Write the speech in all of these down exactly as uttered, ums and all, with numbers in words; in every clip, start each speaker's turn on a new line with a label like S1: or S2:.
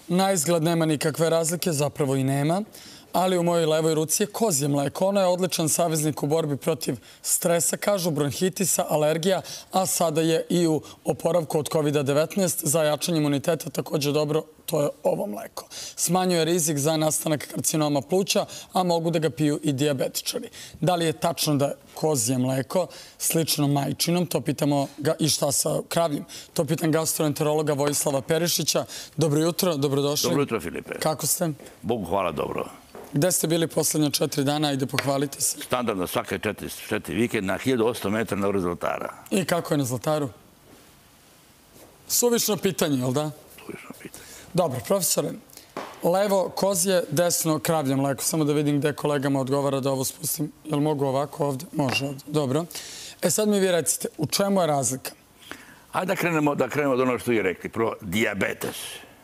S1: Na izgled nema nikakve razlike, zapravo i nema, ali u mojoj levoj ruci je kozje mleko. Ono je odličan saveznik u borbi protiv stresa, kažu, bronhitisa, alergija, a sada je i u oporavku od kovid devetnaest. Za jačanje imuniteta također dobro, to je ovo mleko. Smanjuje rizik za nastanak karcinoma pluća, a mogu da ga piju i dijabetičari. Da li je tačno da kozje mleko slično majčinom? To pitamo ga i šta sa kravljim. To pitam gastroenterologa Vojislava Perišića. Dobro jutro, dobrodošli.
S2: Dobro jutro, Filipe.
S1: Kako ste?
S2: Bogu hvala, dobro.
S1: Gde ste bili poslednja četiri dana? Ajde, pohvalite se.
S2: Standardno svake četiri, četiri vikend na hiljadu osamsto metara na Zlatara.
S1: I kako je na Zlataru? Suvišno pitanje, jel da?
S2: Suvišno pitanje.
S1: Dobro, profesore, levo kozje, desno kravlje mleko. Samo da vidim gde kolegama odgovara da ovo spustim. Jel mogu ovako ovde? Može ovde. Dobro. E sad mi vi recite, u čemu je razlika?
S2: Ajde da krenemo, da krenemo od ono što je rekli. Prvo, dijabetes.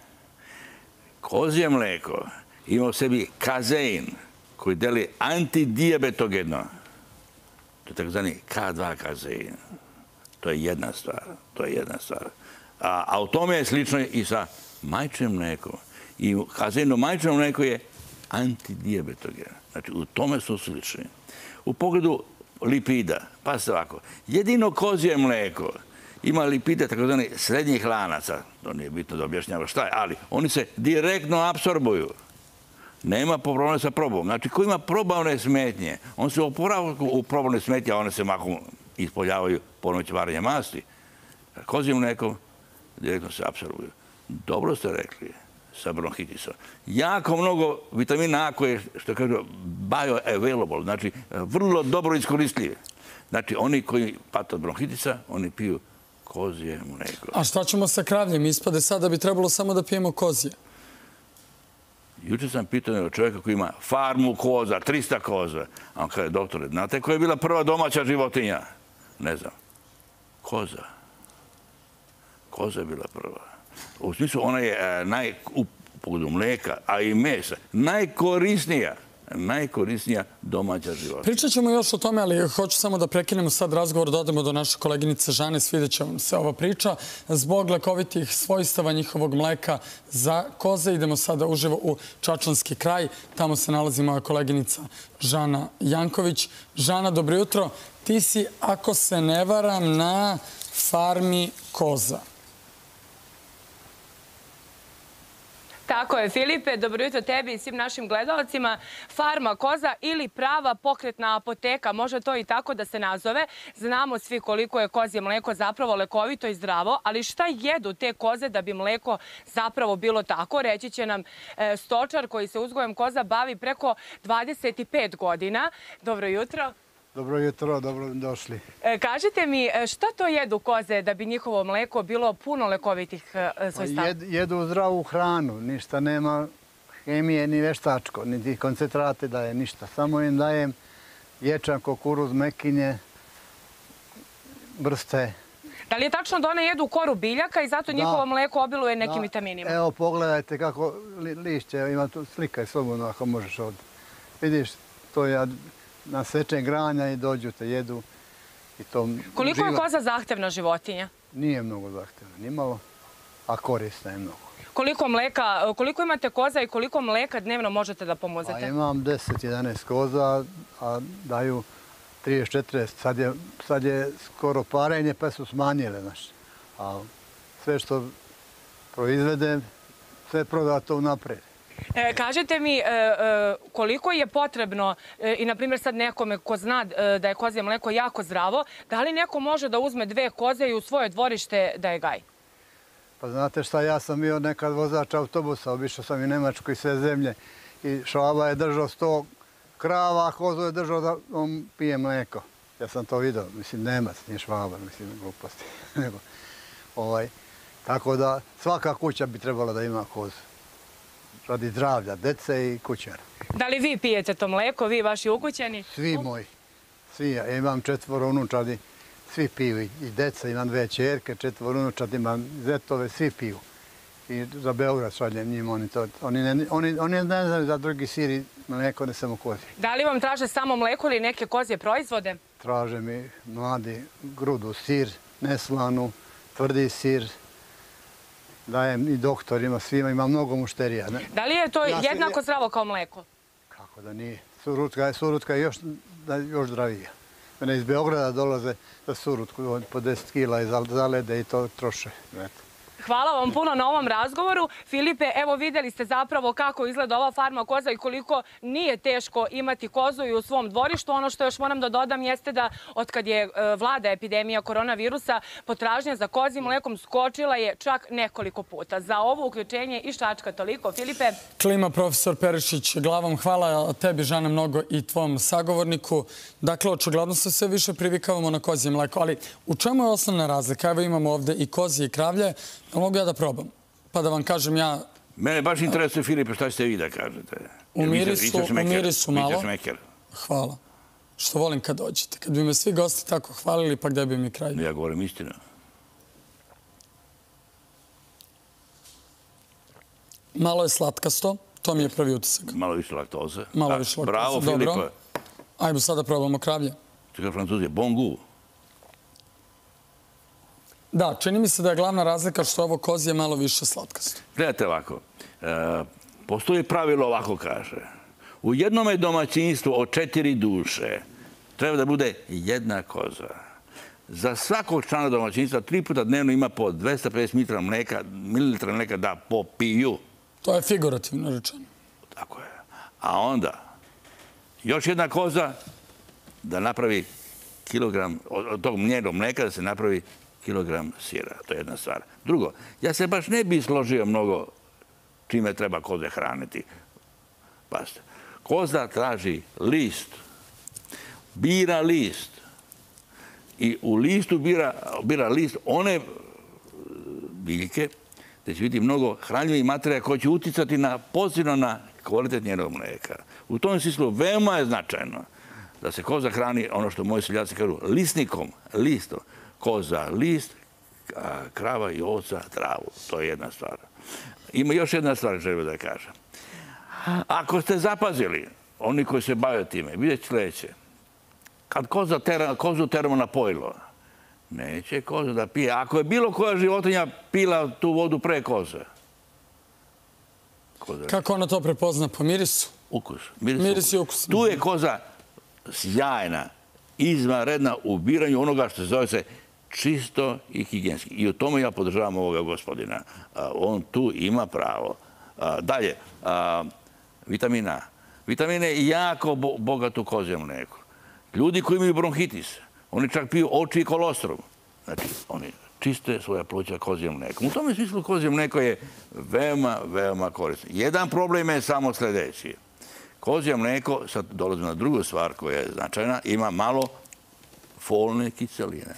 S2: Kozje mleko ima u sebi kazein koji deli antidijabetogeno. To je takozvani K dva kazein. To je jedna stvar. To je jedna stvar. A, a u tome je slično i sa majčinim mlekom. I kazein u majčinom mleku je antidijabetogen. Znači, u tome su slični. U pogledu lipida, pa se ovako, jedino kozje mleko ima lipide takozvani srednjih lanaca. To nije bitno da objašnjava šta je, ali oni se direktno apsorbuju. Nema problema sa probom. Znači, ko ima probavne smetnje, on se oporavlja u probavne smetnje, a one se mahom ispoljavaju pomoću varenja masti. Kozje mleko direktno se apsorbuju. Dobro ste rekli sa bronhitisom. Jako mnogo vitamina A koje, što kažu, bioavailable, znači vrlo dobro iskoristljive. Znači, oni koji pate od bronhitisa, oni piju kozje mleko.
S1: A šta ćemo sa kravljem? Ispade sad da bi trebalo samo da pijemo kozje.
S2: Juče sam pitao čovjeka koji ima farmu koza, trista koza. A on kaže, doktore, znate koja je bila prva domaća životinja? Ne znam. Koza. Koza je bila prva. U smislu, ona je naj, u pogledu mleka, a i mesa, najkorisnija, najkorisnija domaća životinja.
S1: Pričat ćemo još o tome, ali hoću samo da prekinemo sad razgovor, da odemo do naše koleginice Žane, svidjet će vam se ova priča. Zbog lekovitih svojstava njihovog mleka za koze idemo sada uživo u Čačanski kraj. Tamo se nalazi moja koleginica Žana Janković. Žana, dobro jutro. Ti si, ako se ne varam, na farmi koza.
S3: Tako je, Filipe. Dobro jutro tebi i svim našim gledalcima. Farma koza ili prava pokretna apoteka, može to i tako da se nazove. Znamo svi koliko je kozje mleko zapravo lekovito i zdravo, ali šta jedu te koze da bi mleko zapravo bilo tako? Reći će nam stočar koji se uzgojem koza bavi preko dvadeset pet godina. Dobro jutro.
S4: Dobro jutro, dobro došli.
S3: Kažite mi, šta to jedu koze da bi njihovo mleko bilo puno lekovitih svojstava?
S4: Jedu zdravu hranu, ništa nema hemije ni veštačko, ni koncentrate daje ništa. Samo im dajem ječam, kukuruz, mekinje, brste.
S3: Da li je tačno da one jedu koru biljaka i zato njihovo mleko obiluje nekim vitaminima?
S4: Evo, pogledajte kako lišće, ima tu slika i slobodno ako možeš ovdje. Vidiš, to je nasečen granja i dođu te jedu.
S3: Koliko je koza zahtevna životinja?
S4: Nije mnogo zahtevna, nimalo, a korisna je mnogo.
S3: Koliko mleka, koliko imate koza i koliko mleka dnevno možete da pomozete?
S4: Imam deset jedanaest koza, a daju trideset četrdeset. Sad je skoro parenje, pa su smanjile, znaš. A sve što proizvede, sve prodato unapred.
S3: Kažete mi koliko je potrebno, i na primjer sad nekome ko zna da je kozje mleko jako zdravo, da li neko može da uzme dve koze i u svoje dvorište da je gaji?
S4: Pa znate šta, ja sam bio nekad vozač autobusa, obišao sam i Nemačku i sve zemlje i Švaba je držao sto krava, a kozu je držao da on pije mleko. Ja sam to vidio, mislim Nemac, nije Švaba, mislim gluposti. Tako da svaka kuća bi trebala da ima kozu. Radi zdravlja, dece i kućara.
S3: Da li vi pijete to mleko, vi vaši ukućani?
S4: Svi moji. Svi. Ja imam četvoro unučadi, svi piju. I deca, imam dve čerke, četvoro unučadi, imam zetove, svi piju. I za Beograd šaljem njima, oni to. Oni ne znaju za drugi sir i mleko, ne samo kozi.
S3: Da li vam traže samo mleko ili neke kozje proizvode?
S4: Traže mi mladi grudu, sir, neslanu, tvrdi sir, dajem i doktorima, svima, ima mnogo mušterija.
S3: Da li je to jednako zdravo kao mleko?
S4: Kako da nije. Surutka je još zdravija. Mene iz Beograda dolaze za surutku po deset kila i zalede i to troše.
S3: Hvala vam puno na ovom razgovoru. Filipe, evo videli ste zapravo kako izgleda ova farma koza i koliko nije teško imati kozu i u svom dvorištu. Ono što još moram da dodam jeste da otkad je vlada epidemija koronavirusa, potražnja za kozjim mlekom skočila je čak nekoliko puta. Za ovo uključenje i Šačka toliko. Filipe?
S1: Klima, profesor Perišić, glavom hvala tebi, Žana, mnogo i tvom sagovorniku. Dakle, očigledno se sve više privikavamo na kozje mleko, ali u čemu je osnovna razlika? Evo imamo ovde i kozje i kravlje. Mogu ja da probam? Pa da vam kažem ja...
S2: Mene baš interesuje, Filipe, šta ćete vi da kažete?
S1: U mirisu malo. Hvala. Što volim kad dođete. Kad bi me svi gosti tako hvalili, pa gde bi mi kraj?
S2: Ja govorim istinu.
S1: Malo je slatkasto. To mi je prvi utisak.
S2: Malo više laktoze.
S1: Malo više laktoze.
S2: Bravo, Filipe.
S1: Ajmo sada probamo kravlje.
S2: Čekaj, Francuzije, bon goût.
S1: Da, čini mi se da je glavna razlika što ovo kozje malo više slatkasto.
S2: Gledajte ovako, postoji pravilo ovako kaže. U jednom domaćinstvu od četiri duše treba da bude jedna koza. Za svakog člana domaćinstva tri puta dnevno ima po dvesta pedeset mililitra mleka da popiju.
S1: To je figurativno rečeno.
S2: Tako je. A onda, još jedna koza da napravi kilogram od tog mljenog mleka, da se napravi kilogram sira. To je jedna stvar. Drugo, ja se baš ne bi složio mnogo čime treba koze hraniti. Pazite, koza traži list, bira list i u listu bira list one biljke gde će biti mnogo hranljivih materija koje će uticati pozitivno na kvalitet njenog mleka. U tom smislu veoma je značajno da se koza hrani ono što moji seljaci kažu listnikom, listom. Koza list, krava i ovca travu. To je jedna stvar. Ima još jedna stvar želim da kažem. Ako ste zapazili, oni koji se bave time, vidjet sledeće. Kad kozu teramo na pojilo, neće koza da pije. Ako je bilo koja životinja pila tu vodu pre koze.
S1: Kako ona to prepozna? Po mirisu?
S2: Ukus.
S1: Miris i ukus.
S2: Tu je koza sjajna, izvanredna u biranju onoga što se zove se čisto i higijenski. I u tome ja podržavam ovoga gospodina. On tu ima pravo. Dalje, vitamina. Vitamine je jako bogat u kozjem mleku. Ljudi koji imaju bronhitis, oni čak piju oči i kolostrum. Znači, oni čiste svoja pluća kozjem mlekom. U tome smislu kozje mleko je veoma, veoma korisno. Jedan problem je samo sledeći. Kozje mleko, sad dolazimo na drugu stvar koja je značajna, ima malo folne kiseline.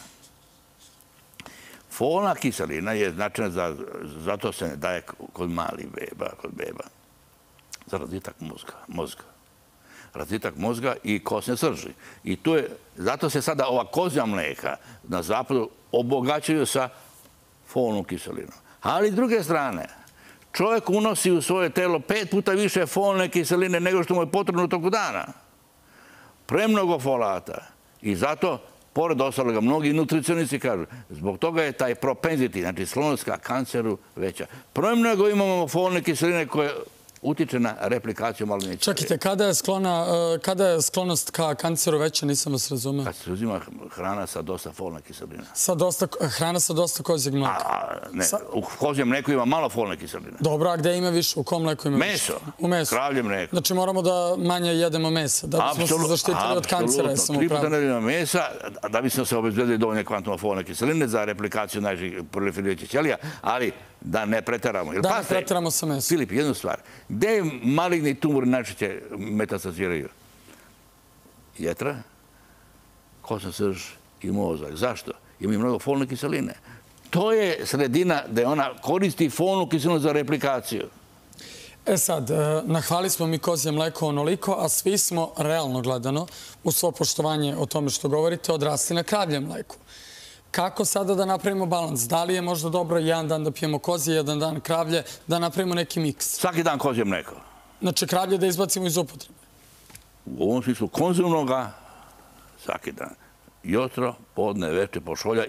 S2: Folna kiselina je značajna, zato se ne daje kod malih beba, kod beba, za razvitak mozga. Razvitak mozga i kosne srži. I tu je, zato se sada ova kozja mleka na zapadu obogaćuju sa folnom kiselinom. Ali s druge strane, čovjek unosi u svoje telo pet puta više folne kiseline nego što mu je potrebno u toku dana. Premnogo folata. I zato, pored ostaloga, mnogi nutricionisti kažu, zbog toga je taj propenziti, znači sklonost ka kanceru veća. Premnogo imamo folne kiseline koje utiče na replikaciju malignih ćelija.
S1: Čekajte, kada je sklonost ka kanceru veća, nisam vas razumeo?
S2: Kad se uzima hrana sa dosta folne kiseline.
S1: Hrana sa dosta kozjeg mleka?
S2: Ne, u kozjem mleku ima malo folne kiseline.
S1: Dobro, a gde ima više? U kom mleku ima više?
S2: Meso.
S1: U mesu.
S2: Kravlje mleko.
S1: Znači moramo da manje jedemo mesa, da bismo se zaštitili od kancera.
S2: Apsolutno. Tri puta nedeljno mesa, da bismo se obezbedili dovoljne kvantuma folne kiseline za replikaciju najžih proliferirajućih ćelija, ali da ne preteramo.
S1: Da ne preteramo sa mesom.
S2: Filip, jednu stvar. Gde maligni tumori najčešće metastaziraju? Jetra, kosna srž i mozak. Zašto? Imaju mnogo folne kiseline. To je sredina gde ona koristi folnu kiselinu za replikaciju.
S1: E sad, nahvali smo mi kozje mleko onoliko, a svi smo, realno gledano, u svo poštovanje o tome što govorite, odrasli na kravljem mleku. Kako sada da napravimo balans? Da li je možda dobro jedan dan da pijemo kozje, jedan dan kravlje, da napravimo neki miks?
S2: Svaki dan kozje mleko.
S1: Znači kravlje da izbacimo iz upotrebe?
S2: U ovom smislu konzumnoga svaki dan. Jutro, podne, veče, pošolja i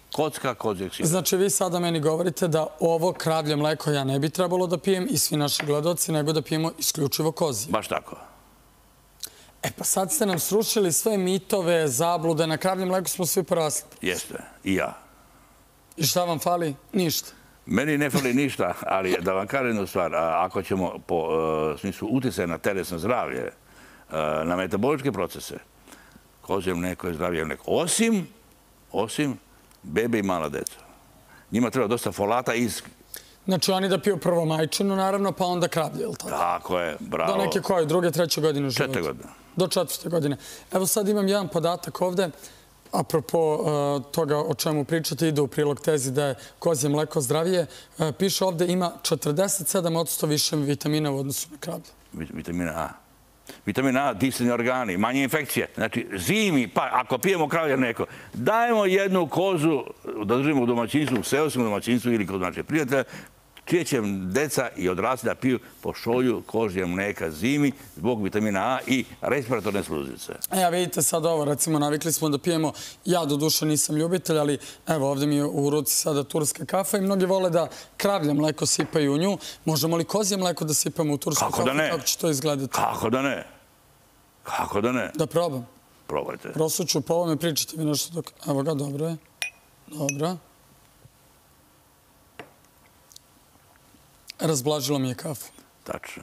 S2: Kocka kozjeg sira.
S1: Znači, vi sada meni govorite da ovo kravlje mleko ja ne bi trebalo da pijem i svi naši gledaoci, nego da pijemo isključivo kozje.
S2: Baš tako.
S1: E pa sad ste nam srušili sve mitove, zablude, na kravlje mleku smo svi porasli.
S2: Jeste, i ja.
S1: I šta vam fali? Ništa.
S2: Meni ne fali ništa, ali da vam kažem jednu stvar, ako ćemo po smislu utjecaja na telesno zdravlje, na metaboličke procese, kozje mleko je zdravije mleko. Osim, osim bebe i mala deca. Njima treba dosta folata iz...
S1: Znači, oni da piju prvo majčinu, naravno, pa onda kravlje, ili tako?
S2: Tako je, bravo.
S1: Do neke koje? Druge, treće godine života?
S2: Četiri godine.
S1: Do četvrte godine. Evo sad imam jedan podatak ovde, apropo toga o čemu pričate, ide u prilog tezi da je kozje mleko zdravije. Piše ovde ima četrdeset sedam posto više vitamina u odnosu na kravlje.
S2: Vitamina A. Vitamina A, disani organi, manje infekcije. Znači, zimi, pa ako pijemo kravlje mleko, dajemo jednu kozu, da držimo u domaćinstvu, u seoskom domaćinstvu ili kod naše prijatelja, čije će deca i odrasli da piju po šolju kozje mleka zimi zbog vitamina A i respiratorne sluznice.
S1: E, a vidite sad ovo, recimo, navikli smo da pijemo, ja do duše nisam ljubitelj, ali evo, ovdje mi je u ruci sada turska kafa i mnogi vole da kravlje mleko sipaju u nju. Možemo li kozje mleko da sipamo u tursku kafu?
S2: Kako da ne?
S1: Kako će to izgledati?
S2: Kako da ne? Kako da ne?
S1: Da probam.
S2: Probajte.
S1: Prosuću po ovome, pričajte mi nešto dok... Evo ga, dobro je. Dobro. Razblažilo mi je kafu.
S2: Tačno.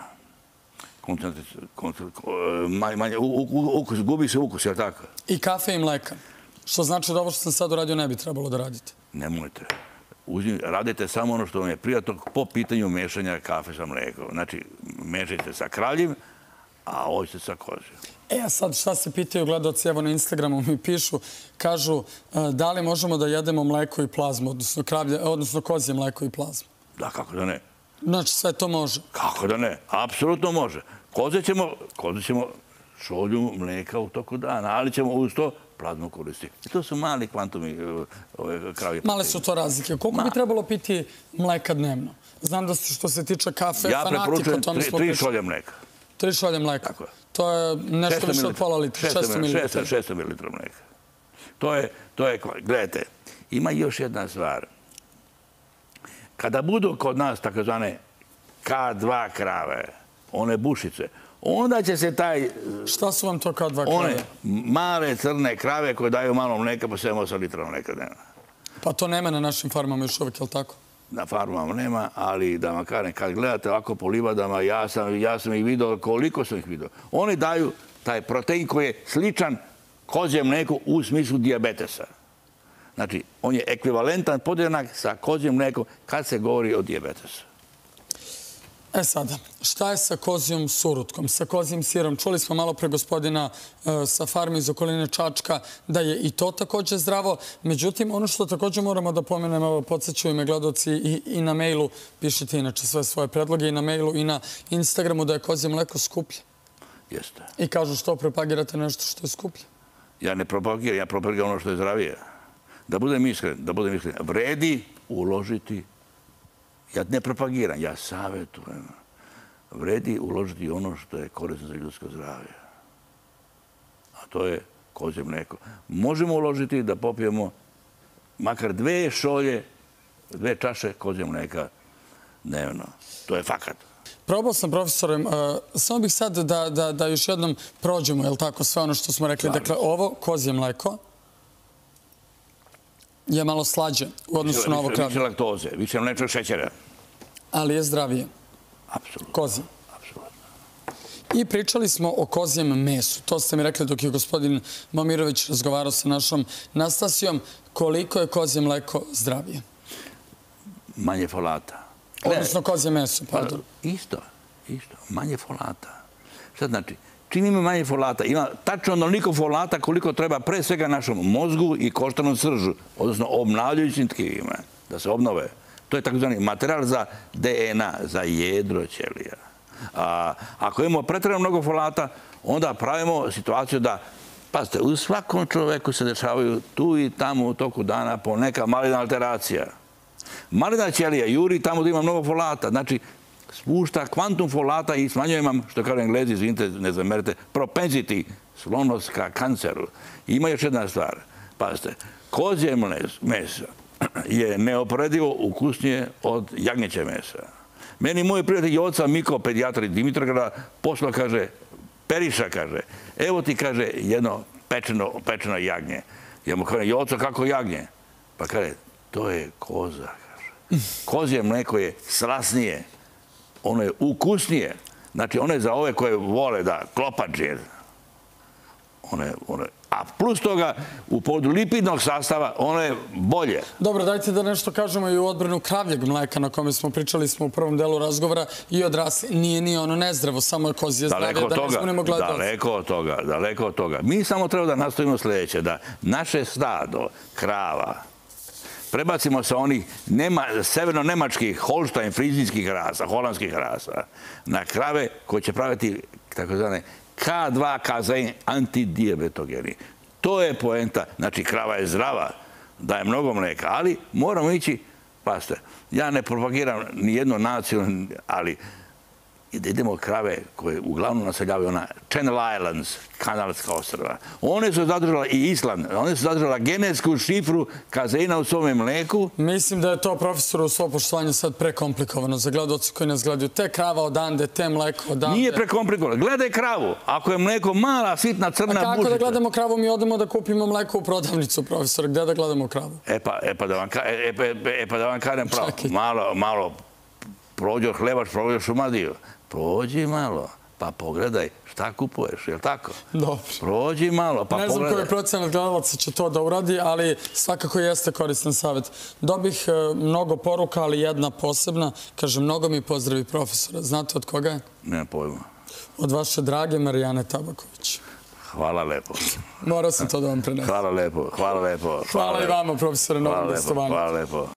S2: Gubi se ukus, je li tako?
S1: I kafe i mleka. Što znači da ovo što sam sad uradio ne bi trebalo da radite.
S2: Nemojte. Radite samo ono što vam je prijatno po pitanju mešanja kafe sa mlekom. Znači, mešajte sa kravljim, a ovo ćete sa kozijom.
S1: E, a sad šta se pitaju gledaoci, evo na Instagramu mi pišu, kažu da li možemo da jedemo mleko i plazmu, odnosno kravlje, odnosno kozije mleko i plazmu.
S2: Da, kako da ne?
S1: Znači, sve to može?
S2: Kako da ne? Apsolutno može. Koze ćemo, koze ćemo šolju mleka u toku dana, ali ćemo uz to plazmu koristiti. I to su mali kvantumi kravlje.
S1: Male su to razlike. Koliko bi trebalo piti mleka dnevno? Znam da što se tiče kafe,
S2: ja
S1: fanatik,
S2: preporučujem
S1: o tome smo
S2: tri šolje mleka.
S1: Tri šolje mleka. To je nešto više od pola litra. šesto mililitara.
S2: šesto mililitara mleka. To je, to je, gledajte, ima još jedna stvar. Kada budu kod nas takozvane K dva krave, one bušice, onda će se taj...
S1: Šta su vam to K dva krave?
S2: One male crne krave koje daju malo mleka po sedam osam litra mleka dnevno.
S1: Pa to nema na našim farmama još uvijek, je li tako?
S2: Na farmama nema, ali da vam kažem, kad gledate ovako po livadama, ja sam, ja sam ih vidio, koliko sam ih vidio. Oni daju taj protein koji je sličan kozjem mleku u smislu dijabetesa. Znači, on je ekvivalentan podjednak sa kozjim mlekom kad se govori o dijabetesu.
S1: E sada, šta je sa kozijom surutkom, sa kozijim sirom? Čuli smo malo pre gospodina sa farme iz okoline Čačka da je i to također zdravo. Međutim, ono što također moramo da pomenemo, evo, podsjećaju me gledaoci i na mailu, pišite inače sve svoje predloge, i na mailu i na Instagramu da je kozije mleko skuplje.
S2: Jeste.
S1: I kažu što propagirate nešto što je skuplje.
S2: Ja ne propagiram, ja propagiram ono što je zdravije. Da budem iskren, da budem iskren, vredi uložiti, ja ne propagiram, ja savjetujem, vredi uložiti ono što je korisno za ljudsko zdravlje. A to je kozje mleko. Možemo uložiti da popijemo makar dve šolje, dve čaše kozje mleka dnevno. To je fakat.
S1: Probao sam, profesore, samo bih sad da još jednom prođemo, je li tako, sve ono što smo rekli. Dakle, ovo kozje mleko je malo slađe u odnosu na ovo kravlje.
S2: Više laktoze, više mlečnog šećera.
S1: Ali je zdravije.
S2: Apsolutno.
S1: Kozje.
S2: Apsolutno.
S1: I pričali smo o kozjem mesu. To ste mi rekli dok je gospodin Momirović razgovarao sa našom Nastasijom. Koliko je kozje mleko zdravije?
S2: Manje folata.
S1: Odnosno kozje meso, pardon.
S2: Isto, isto. Manje folata. Šta znači? Čim ima manje folata, ima tačno onoliko folata koliko treba pre svega našom mozgu i koštanom sržu, odnosno obnavljajućim tkivima, da se obnove. To je takozvani materijal za D N A, za jedro ćelija. Ako imamo pretjerano mnogo folata, onda pravimo situaciju da, pazite, u svakom čoveku se dešavaju tu i tamo u toku dana po neka maligna alteracija. Maligna ćelija juri tamo da ima mnogo folata, znači spušta kvantum folata i smanjuje vam, što kažu Englezi, izvinite, ne zamerite, propensity, sklonost ka kanceru. Ima još jedna stvar. Pazite, kozje meso je neoporedivo ukusnije od jagnjeće mesa. Meni moj prijatelj Joca Miko, pedijatar iz Dimitrograda, poslao, kaže, Periša, kaže, evo ti, kaže, jedno pečeno, pečeno jagnje. Ja mu kaže, Joco, kako jagnje? Pa kaže, to je koza, kaže. Kozje mleko je slasnije, ono je ukusnije. Znači, ono je za ove koje vole da klopađe. Ono je, ono je, a plus toga, u povodu lipidnog sastava, ono je bolje.
S1: Dobro, dajte da nešto kažemo i u odbranu kravljeg mleka na kome smo pričali smo u prvom delu razgovora i odrasli. Nije ni ono nezdravo, samo je kozije zdravlje, da ne zbunemo gledalce.
S2: Daleko od toga, daleko od toga. Mi samo treba da nastavimo sljedeće, da naše stado krava prebacimo sa onih severno-nemačkih, holštajn, frizijskih rasa, holandskih rasa, na krave koje će praviti takozvane K dva kazein antidijabetogeni. To je poenta. Znači, krava je zdrava, daje mnogo mleka, ali moramo ići, pazite, ja ne propagiram ni jednu naciju, ali da idemo krave koje uglavnom naseljavaju ona Channel Islands, Kanalska ostrva. One su zadržala i Island, one su zadržala genetsku šifru kazeina u svome mleku.
S1: Mislim da je to, profesor, u svo poštovanju sad prekomplikovano za gledalce koji nas gledaju. Te krava odande, te mleko odande.
S2: Nije prekomplikovano. Gledaj kravu. Ako je mleko mala, sitna, crna bušica.
S1: A kako da gledamo kravu? Mi odemo da kupimo mleko u prodavnicu, profesor. Gde da gledamo kravu?
S2: E pa, e pa da vam, e, e pa da vam kažem pravo. Malo, malo prođo hlebaš, prođo šumadiju. Prođi malo, pa pogledaj šta kupuješ, je li tako?
S1: Dobro.
S2: Prođi malo, pa pogledaj.
S1: Ne znam koji procenat gledalaca će to da uradi, ali svakako jeste koristan savjet. Dobih mnogo poruka, ali jedna posebna. Kaže, mnogo mi pozdravi profesora. Znate od koga je?
S2: Nema pojma.
S1: Od vaše drage Marijane Tabaković.
S2: Hvala lepo.
S1: Morao sam to da vam prenesem.
S2: Hvala lepo, hvala lepo.
S1: Hvala i vama, profesore, na ovom gostovanju.
S2: Hvala lepo.